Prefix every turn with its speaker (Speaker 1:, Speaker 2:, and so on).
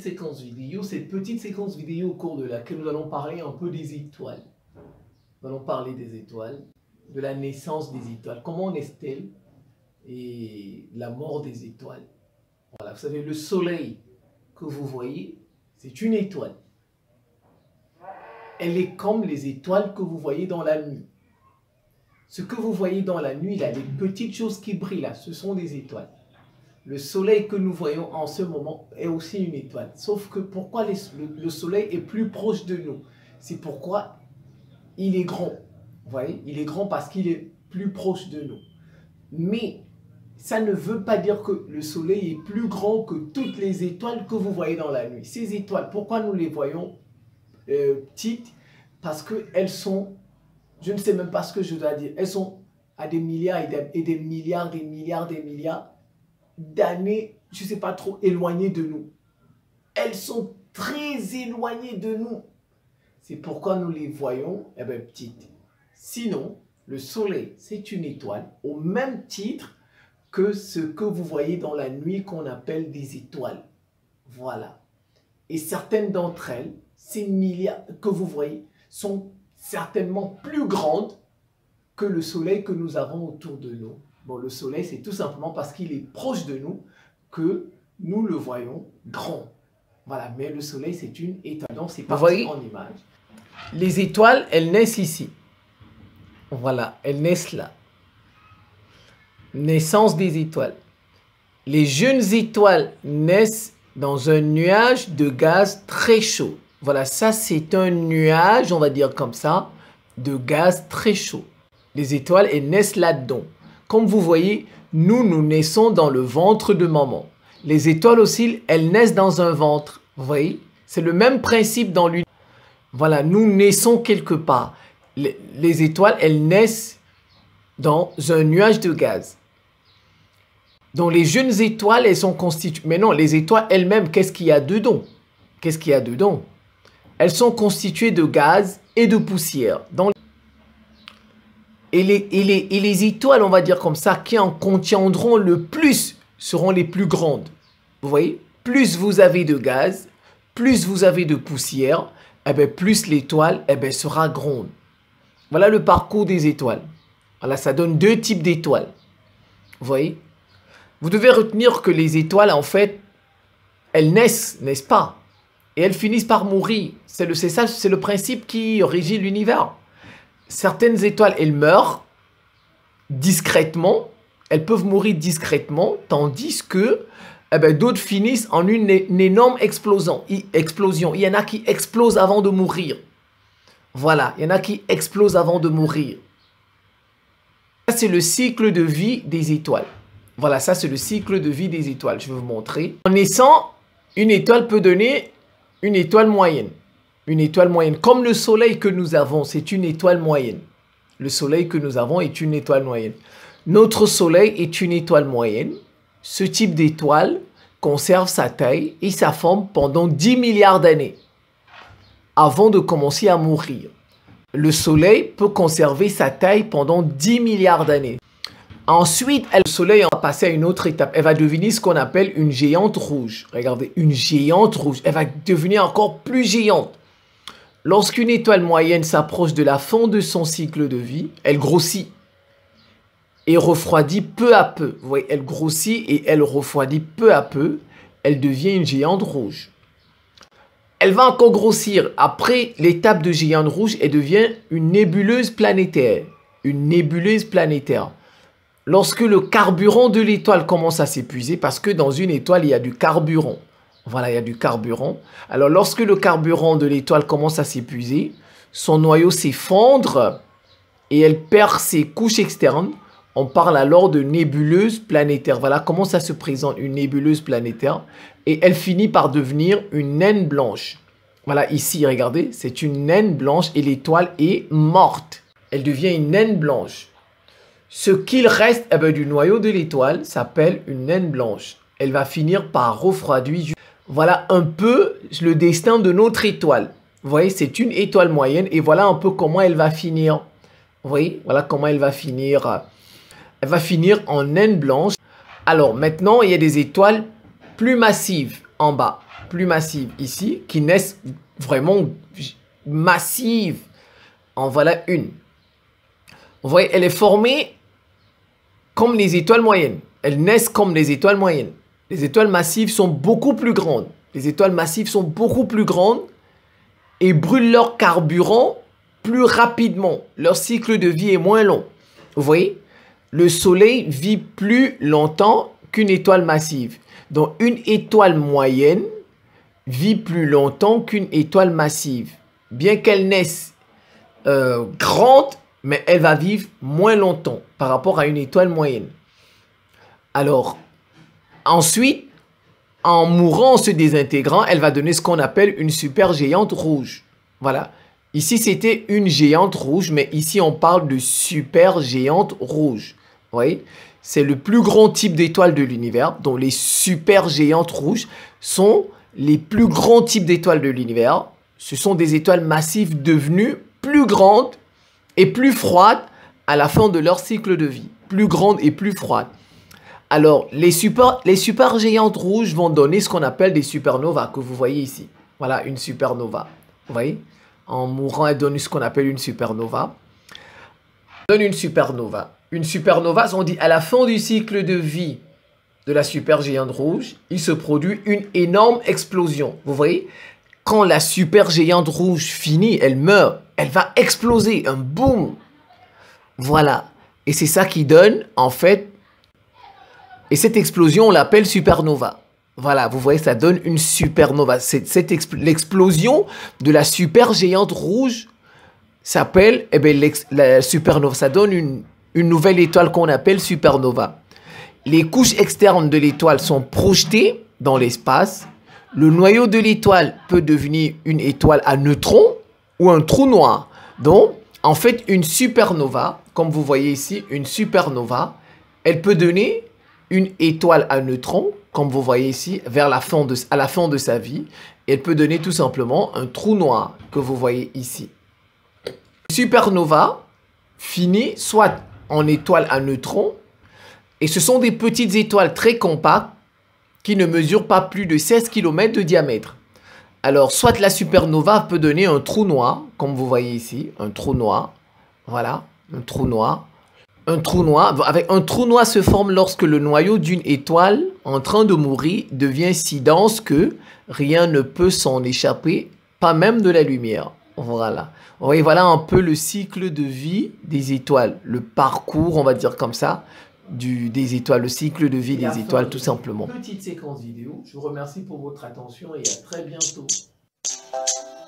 Speaker 1: petite séquence vidéo au cours de laquelle nous allons parler un peu des étoiles. Nous allons parler des étoiles, de la naissance des étoiles, comment naissent-elles et la mort des étoiles. Voilà, vous savez, le soleil que vous voyez, c'est une étoile. Elle est comme les étoiles que vous voyez dans la nuit. Ce que vous voyez dans la nuit, là, les petites choses qui brillent là, ce sont des étoiles. Le soleil que nous voyons en ce moment est aussi une étoile. Sauf que pourquoi le soleil est plus proche de nous? C'est pourquoi il est grand. Vous voyez? Il est grand parce qu'il est plus proche de nous. Mais ça ne veut pas dire que le soleil est plus grand que toutes les étoiles que vous voyez dans la nuit. Ces étoiles, pourquoi nous les voyons petites? Parce qu'elles sont, je ne sais même pas ce que je dois dire, elles sont à des milliards et des milliards d'années, je ne sais pas trop, éloignées de nous. Elles sont très éloignées de nous. C'est pourquoi nous les voyons petites. Sinon, le soleil, c'est une étoile au même titre que ce que vous voyez dans la nuit qu'on appelle des étoiles. Voilà. Et certaines d'entre elles, ces milliards que vous voyez, sont certainement plus grandes que le soleil que nous avons autour de nous. Bon, le soleil, c'est tout simplement parce qu'il est proche de nous que nous le voyons grand. Voilà, mais le soleil, c'est une étoile. Donc, c'est parti en image. Les étoiles, elles naissent ici. Voilà, elles naissent là. Naissance des étoiles. Les jeunes étoiles naissent dans un nuage de gaz très chaud. Voilà, ça c'est un nuage, on va dire comme ça, de gaz très chaud. Les étoiles, elles naissent là-dedans. Comme vous voyez, nous naissons dans le ventre de maman. Les étoiles aussi, elles naissent dans un ventre. Vous voyez? C'est le même principe dans l'univers. Voilà, nous naissons quelque part. Les étoiles, elles naissent dans un nuage de gaz. Donc les jeunes étoiles, elles sont constituées... Mais non, les étoiles elles-mêmes, qu'est-ce qu'il y a dedans? Qu'est-ce qu'il y a dedans? Elles sont constituées de gaz et de poussière. Et les étoiles, on va dire comme ça, qui en contiendront le plus, seront les plus grandes. Vous voyez? Plus vous avez de gaz, plus vous avez de poussière, plus l'étoile sera grande. Voilà le parcours des étoiles. Voilà, ça donne deux types d'étoiles. Vous voyez? Vous devez retenir que les étoiles, en fait, elles naissent, n'est-ce pas? Et elles finissent par mourir. C'est le principe qui régit l'univers. Certaines étoiles, elles meurent discrètement. Elles peuvent mourir discrètement, tandis que d'autres finissent en une énorme explosion. Il y en a qui explosent avant de mourir. Voilà, il y en a qui explosent avant de mourir. Ça, c'est le cycle de vie des étoiles. Voilà, ça, c'est le cycle de vie des étoiles. Je vais vous montrer. En naissant, une étoile peut donner une étoile moyenne. Une étoile moyenne. Comme le soleil que nous avons, c'est une étoile moyenne. Le soleil que nous avons est une étoile moyenne. Notre soleil est une étoile moyenne. Ce type d'étoile conserve sa taille et sa forme pendant 10 milliards d'années avant de commencer à mourir. Le soleil peut conserver sa taille pendant 10 milliards d'années. Ensuite, le soleil va passer à une autre étape. Elle va devenir ce qu'on appelle une géante rouge. Regardez, une géante rouge. Elle va devenir encore plus géante. Lorsqu'une étoile moyenne s'approche de la fin de son cycle de vie, elle grossit et refroidit peu à peu. Vous voyez, elle grossit et elle refroidit peu à peu. Elle devient une géante rouge. Elle va encore grossir. Après l'étape de géante rouge, elle devient une nébuleuse planétaire. Une nébuleuse planétaire. Lorsque le carburant de l'étoile commence à s'épuiser, parce que dans une étoile, il y a du carburant. Voilà, il y a du carburant. Alors, lorsque le carburant de l'étoile commence à s'épuiser, son noyau s'effondre et elle perd ses couches externes. On parle alors de nébuleuse planétaire. Voilà comment ça se présente, une nébuleuse planétaire. Et elle finit par devenir une naine blanche. Voilà, ici, regardez, c'est une naine blanche et l'étoile est morte. Elle devient une naine blanche. Ce qu'il reste du noyau de l'étoile s'appelle une naine blanche. Elle va finir par refroidir. Voilà un peu le destin de notre étoile. Vous voyez, c'est une étoile moyenne et voilà un peu comment elle va finir. Vous voyez, voilà comment elle va finir. Elle va finir en naine blanche. Alors maintenant, il y a des étoiles plus massives en bas. plus massives ici, qui naissent vraiment massives. En voilà une. Vous voyez, elle est formée comme les étoiles moyennes. Elles naissent comme les étoiles moyennes. Les étoiles massives sont beaucoup plus grandes. Les étoiles massives sont beaucoup plus grandes et brûlent leur carburant plus rapidement. Leur cycle de vie est moins long. Vous voyez, le Soleil vit plus longtemps qu'une étoile massive. Donc, une étoile moyenne vit plus longtemps qu'une étoile massive. Bien qu'elle naisse grande, mais elle va vivre moins longtemps par rapport à une étoile moyenne. Alors, ensuite, en mourant, en se désintégrant, elle va donner ce qu'on appelle une supergéante rouge. Voilà. Ici, c'était une géante rouge, mais ici, on parle de supergéante rouge. Vous voyez? C'est le plus grand type d'étoile de l'univers. Donc, les supergéantes rouges sont les plus grands types d'étoiles de l'univers. Ce sont des étoiles massives devenues plus grandes et plus froides à la fin de leur cycle de vie. Plus grandes et plus froides. Alors, les supergéantes rouges vont donner ce qu'on appelle des supernovas, que vous voyez ici. Voilà, une supernova. Vous voyez? En mourant, elle donne ce qu'on appelle une supernova. Elle donne une supernova. Une supernova, on dit à la fin du cycle de vie de la supergéante rouge, il se produit une énorme explosion. Vous voyez? Quand la supergéante rouge finit, elle meurt, elle va exploser, un boom. Voilà. Et c'est ça qui donne, en fait, et cette explosion, on l'appelle supernova. Voilà, vous voyez, ça donne une supernova. L'explosion de la supergéante rouge s'appelle la supernova. Ça donne une nouvelle étoile qu'on appelle supernova. Les couches externes de l'étoile sont projetées dans l'espace. Le noyau de l'étoile peut devenir une étoile à neutrons ou un trou noir. Donc, en fait, une supernova, comme vous voyez ici, une supernova, elle peut donner une étoile à neutrons, comme vous voyez ici, à la fin de sa vie. Et elle peut donner tout simplement un trou noir, que vous voyez ici. Une supernova finit soit en étoile à neutrons, et ce sont des petites étoiles très compactes qui ne mesurent pas plus de 16 km de diamètre. Alors, soit la supernova peut donner un trou noir, comme vous voyez ici, un trou noir. Voilà, un trou noir. Un trou noir se forme lorsque le noyau d'une étoile en train de mourir devient si dense que rien ne peut s'en échapper, pas même de la lumière. Voilà. Vous voyez, voilà un peu le cycle de vie des étoiles, le parcours, on va dire comme ça, des étoiles, le cycle de vie des étoiles, tout simplement. Petite séquence vidéo. Je vous remercie pour votre attention et à très bientôt.